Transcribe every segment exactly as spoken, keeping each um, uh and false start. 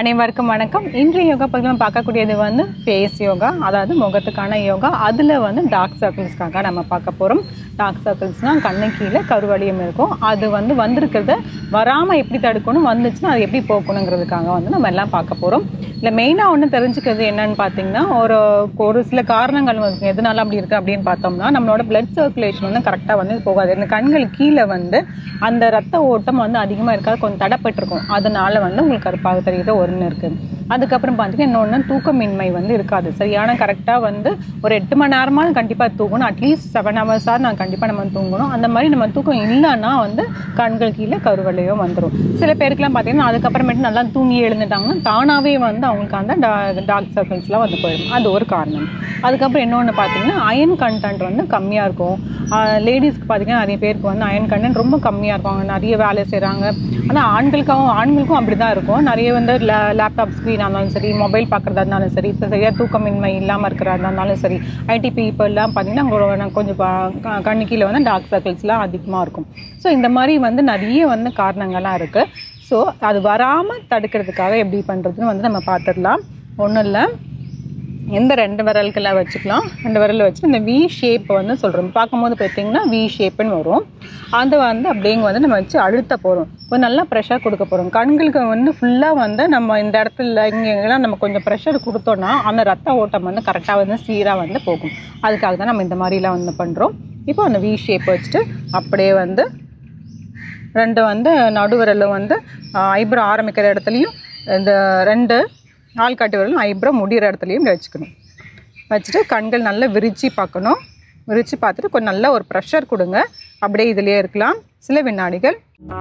அனைவருக்கும் வணக்கம். இன்றைய யோகா பற்றி நம்ம பார்க்கக்கூடியது வந்து ஃபேஸ் யோகா, அதாவது முகத்துக்கான யோகா. அதில் வந்து டார்க் சர்க்கிள்ஸ்க்காக நம்ம பார்க்க போகிறோம். டார்க் சர்க்கிள்ஸ்னால் கண்ணு கீழே கருவளையம் இருக்கும். அது வந்து வந்திருக்கிறத வராமல் எப்படி தடுக்கணும், வந்துச்சுன்னா அது எப்படி போக்கணுங்கிறதுக்காக வந்து நம்ம எல்லாம் பார்க்க போகிறோம். இல்லை மெயினாக ஒன்று தெரிஞ்சுக்கிறது என்னன்னு பார்த்தீங்கன்னா, ஒரு ஒரு சில காரணங்கள் இருக்கும் எதனால அப்படி இருக்குது அப்படின்னு பார்த்தோம்னா, நம்மளோட பிளட் சர்க்குலேஷன் வந்து கரெக்டாக வந்து போகாது. இந்த கண்கள் கீழே வந்து அந்த ரத்த ஓட்டம் வந்து அதிகமாக இருக்காது, கொஞ்சம் தடப்பட்டிருக்கும். அதனால வந்து உங்களுக்கு கருப்பாக தெரியுது ஒன்று இருக்குது. அதுக்கப்புறம் பார்த்தீங்கன்னா இன்னொன்று தூக்கமின்மை வந்து இருக்காது. சரியான கரெக்டாக வந்து ஒரு எட்டு மணி நேரமாக கண்டிப்பாக தூங்கணும். அட்லீஸ்ட் செவன் ஹவர்ஸாக நான் கண்டிப்பாக நம்ம தூங்கணும். அந்த மாதிரி நம்ம தூக்கம் இல்லைன்னா வந்து கண்கள் கீழே கருவளையம் வந்துடும். சில பேருக்குலாம் பார்த்தீங்கன்னா அதுக்கப்புறமேட்டு நல்லா தூங்கி எழுந்துட்டாங்கன்னா தானாகவே வந்து அவங்களுக்கு அந்த டா டார்க் சர்க்கிள்ஸ்லாம் வந்து போயிடும். அது ஒரு காரணம். அதுக்கப்புறம் இன்னொன்று பார்த்தீங்கன்னா அயன் கண்டென்ட் வந்து கம்மியாக இருக்கும். லேடிஸ்க்கு பார்த்தீங்கன்னா நிறைய பேருக்கு வந்து அயன் கண்டென்ட் ரொம்ப கம்மியாக இருக்கும். அவங்க நிறைய வேலை செய்கிறாங்க. ஆனால் ஆண்களுக்காகவும் ஆண்களுக்கும் அப்படி தான் இருக்கும். நிறைய வந்து லே லேப்டாப் ஸ்க்ரீனாக இருந்தாலும் சரி, மொபைல் பார்க்குறதா இருந்தாலும் சரி, இப்போ சரியாக தூக்கமின்மை இல்லாமல் இருக்கிறதா இருந்தாலும் சரி, ஐடி பீப்புளெலாம் பார்த்தீங்கன்னா அவங்களோட கொஞ்சம் கண்ணு கீழே வந்து டார்க் சர்க்கிள்ஸ்லாம் அதிகமாக இருக்கும். ஸோ இந்த மாதிரி வந்து நிறைய வந்து காரணங்கள்லாம் இருக்குது. ஸோ அது வராமல் தடுக்கிறதுக்காக எப்படி பண்ணுறதுன்னு வந்து நம்ம பார்த்துடலாம். ஒன்றும் இல்லை, எந்த ரெண்டு விரல்களை வச்சுக்கலாம். ரெண்டு விரலில் வச்சு இந்த வி ஷேப் வந்து சொல்கிறோம். பார்க்கும்போது பார்த்தீங்கன்னா வி ஷேப்புன்னு வரும். அதை வந்து அப்படிங்க வந்து நம்ம வச்சு அழுத்த போகிறோம். கொஞ்சம் நல்லா ப்ரெஷர் கொடுக்க போகிறோம். கண்களுக்கு வந்து ஃபுல்லாக வந்து நம்ம இந்த இடத்துல இங்கெல்லாம் நம்ம கொஞ்சம் ப்ரெஷர் கொடுத்தோன்னா அந்த ரத்த ஓட்டம் வந்து கரெக்டாக வந்து சீராக வந்து போகும். அதுக்காக தான் நம்ம இந்த மாதிரிலாம் வந்து பண்ணுறோம். இப்போ அந்த வி ஷேப் வச்சுட்டு அப்படியே வந்து ரெண்டு வந்து நடுவிரலும் வந்து ஐப்ரோ ஆரம்பிக்கிற இடத்துலையும் இந்த ரெண்டு ஆள்காட்டி வரலும் ஐப்ரோ முடிகிற இடத்துலையும் வச்சுக்கணும். வச்சுட்டு கண்கள் நல்லா விரிச்சு பார்க்கணும். விரிச்சு பார்த்துட்டு கொஞ்சம் நல்லா ஒரு ப்ரெஷர் கொடுங்க. அப்படியே இதிலே இருக்கலாம் சில வினாடிகள்.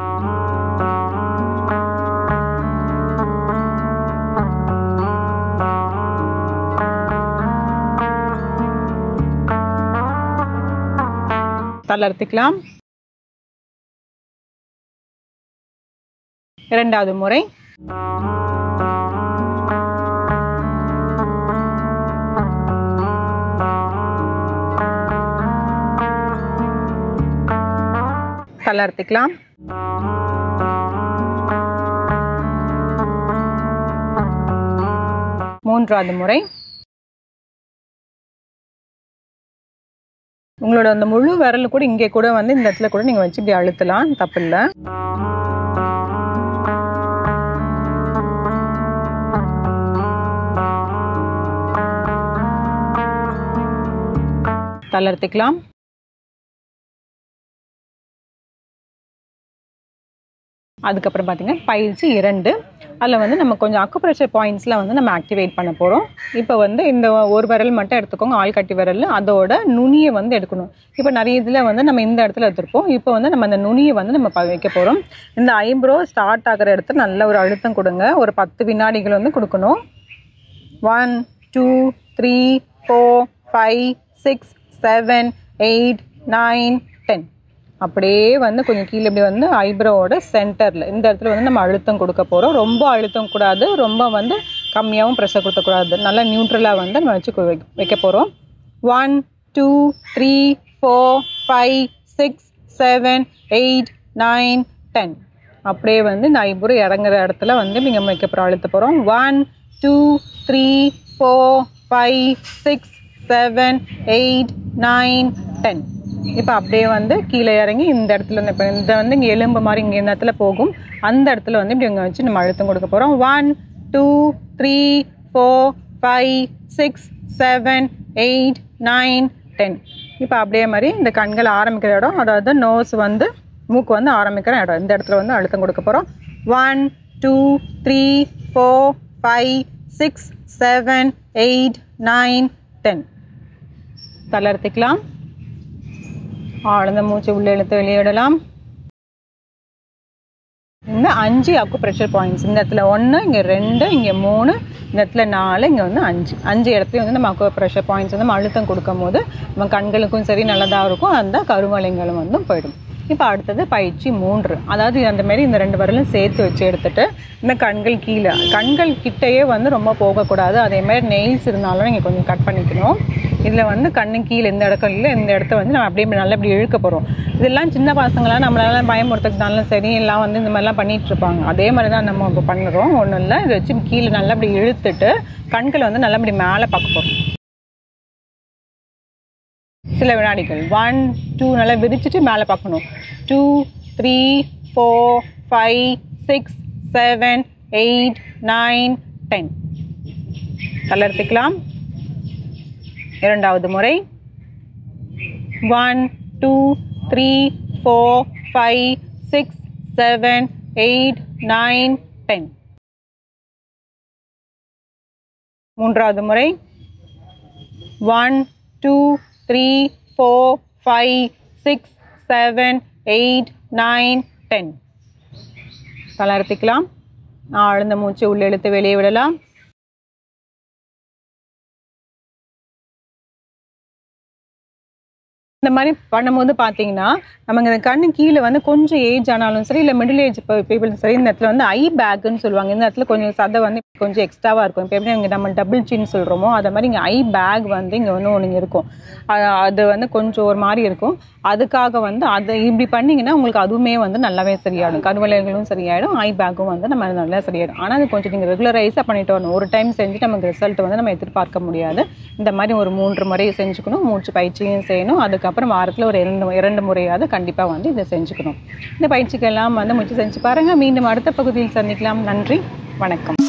தளர்த்திக்கலாம். இரண்டாவது முறை. தளர்த்திக்கலாம். மூன்றாவது முறை. உங்களோட அந்த முழு விரல் கூட இங்கே கூட வந்து இந்த இடத்துல கூட நீங்கள் வச்சு இப்படி அழுத்தலாம், தப்பில்லை. தளர்த்திக்கலாம். அதுக்கப்புறம் பார்த்தீங்கன்னா பயிற்சி இரண்டு. அதில் வந்து நம்ம கொஞ்சம் அக்குப்ரெஷர் பாயிண்ட்ஸில் வந்து நம்ம ஆக்டிவேட் பண்ண போகிறோம். இப்போ வந்து இந்த ஒரு விரல் மட்டும் எடுத்துக்கோங்க, ஆள்காட்டி விரல். அதோட நுனியை வந்து எடுக்கணும். இப்போ நிறைய இதில் வந்து நம்ம இந்த இடத்துல எடுத்துருப்போம். இப்போ வந்து நம்ம அந்த நுனியை வந்து நம்ம வைக்க போகிறோம். இந்த ஐப்ரோ ஸ்டார்ட் ஆகிற இடத்துல நல்ல ஒரு அழுத்தம் கொடுங்க. ஒரு பத்து வினாடிகள் வந்து கொடுக்கணும். One two three four five six seven eight nine ten. அப்படியே வந்து கொஞ்சம் கீழே இப்படி வந்து ஐப்ரோவோட சென்டரில் இந்த இடத்துல வந்து நம்ம அழுத்தம் கொடுக்க போகிறோம். ரொம்ப அழுத்தம் கூடாது, ரொம்ப வந்து கம்மியாகவும் ப்ரெஷர் கொடுக்கக்கூடாது. நல்லா நியூட்ரலாக வந்து நம்ம வச்சு வைக்க போகிறோம். One two three four five six seven eight nine ten. அப்படியே வந்து இந்த ஐப்ரோ இறங்குற இடத்துல வந்து நீங்கள் வைக்க போகிறோம், அழுத்த போகிறோம். One two three four five six seven eight nine ten. இப்போ அப்படியே வந்து கீழே இறங்கி இந்த இடத்துல இப்போ இந்த வந்து இங்கே எலும்பு மாதிரி இங்கே இந்த இடத்துல போகும். அந்த இடத்துல வந்து இப்படி இங்கே வச்சு நம்ம அழுத்தம் கொடுக்க போகிறோம். One two three four five six seven eight nine ten. இப்போ அப்படியே மாதிரி இந்த கண்கள் ஆரம்பிக்கிற இடம், அதாவது நோஸ் வந்து மூக்கு வந்து ஆரம்பிக்கிற இடம், இந்த இடத்துல வந்து அழுத்தம் கொடுக்க போகிறோம். One two three four five six seven eight nine ten. தளர்த்திக்கலாம். ஆழ்ந்த மூச்சு உள்ளே இழுத்து வெளியிடலாம். இந்த அஞ்சு அக்குப்ரெஷர் பாயிண்ட்ஸ், இந்த இடத்துல ஒன்று, இங்கே ரெண்டு, இங்கே மூணு, இந்த இடத்துல நாலு, இங்கே வந்து அஞ்சு அஞ்சு இடத்துலையும் வந்து நம்ம அக்குப்ரெஷர் பாயிண்ட்ஸ் வந்து நம்ம அழுத்தம் கொடுக்கும் போது நம்ம கண்களுக்கும் சரி நல்லதாக இருக்கும். அந்த கருவளையங்களும் வந்து போயிடும். இப்போ அடுத்தது பயிற்சி மூன்று. அதாவது அந்த மாதிரி இந்த ரெண்டு விரலும் சேர்த்து வச்சு எடுத்துகிட்டு இந்த கண்கள் கீழே, கண்கள் கிட்டையே வந்து ரொம்ப போகக்கூடாது. அதே மாதிரி நெயில்ஸ் இருந்தாலும் நீங்கள் கொஞ்சம் கட் பண்ணிக்கணும். இதில் வந்து கண்ணு கீழே இந்த இடத்துல இல்லை இந்த இடத்த வந்து நம்ம அப்படியே நல்லா இப்படி இழுக்க போகிறோம். இதெல்லாம் சின்ன பசங்களாம் நம்மளால பயமுறுத்துறதுனால சரி எல்லாம் வந்து இந்த மாதிரிலாம் பண்ணிகிட்டு இருப்பாங்க. அதே மாதிரி தான் நம்ம இப்போ பண்ணுறோம். ஒன்றும் இல்லை, இதை வச்சு கீழே நல்லா இப்படி இழுத்துட்டு கண்களை வந்து நல்லா இப்படி மேலே பார்க்க போகிறோம். சில வினாடிகள் ஒன் டூ நல்லா விரிச்சிட்டு மேலே பார்க்கணும். Two three four five six seven eight nine ten. தளர்த்திக்கலாம். இரண்டாவது முறை one two three four five six seven eight nine ten. மூன்றாவது முறை one two three four five six seven eight nine ten. தளர்த்திக்கலாம். ஆழ்ந்த மூச்சு உள்ள இழுத்து வெளியே விடலாம். இந்த மாதிரி பண்ணும்போது பார்த்தீங்கன்னா நமக்கு இந்த கண்ணு கீழே வந்து கொஞ்சம் ஏஜ் ஆனாலும் சரி இல்லை மிடில் ஏஜ் பீப்புளும் சரி இந்த இடத்துல வந்து ஐ பேக்குன்னு சொல்லுவாங்க. இந்த இடத்துல கொஞ்சம் சதை வந்து கொஞ்சம் எக்ஸ்ட்ராவாக இருக்கும். இப்போ எப்படி இங்கே நம்ம டபுள் சின் சொல்கிறோமோ அதை மாதிரி இங்கே ஐ பேக் வந்து இங்கே ஒன்று ஒன்று இருக்கும். அது வந்து கொஞ்சம் ஒரு மாதிரி இருக்கும். அதுக்காக வந்து அதை இப்படி பண்ணிங்கன்னா உங்களுக்கு அதுவுமே வந்து நல்லாவே சரியாயிடும். கருவளையங்களும் சரியாயிடும், ஐ பேக்கும் வந்து நம்ம நல்லா சரியாயிடும். ஆனால் அது கொஞ்சம் நீங்கள் ரெகுலரைஸாக பண்ணிட்டு வரணும். ஒரு டைம் செஞ்சு நமக்கு ரிசல்ட் வந்து நம்ம எதிர்பார்க்க முடியாது. இந்த மாதிரி ஒரு மூன்று முறை செஞ்சுக்கணும். மூச்சு பயிற்சியும் செய்யணும். அதுக்கப்புறம் வாரத்தில் ஒரு இரண்டு இரண்டு முறையாவது கண்டிப்பாக வந்து இதை செஞ்சுக்கணும். இந்த பயிற்சிக்கெல்லாம் வந்து முயற்சி செஞ்சு பாருங்கள். மீண்டும் அடுத்த பகுதியில் சந்திக்கலாம். நன்றி, வணக்கம்.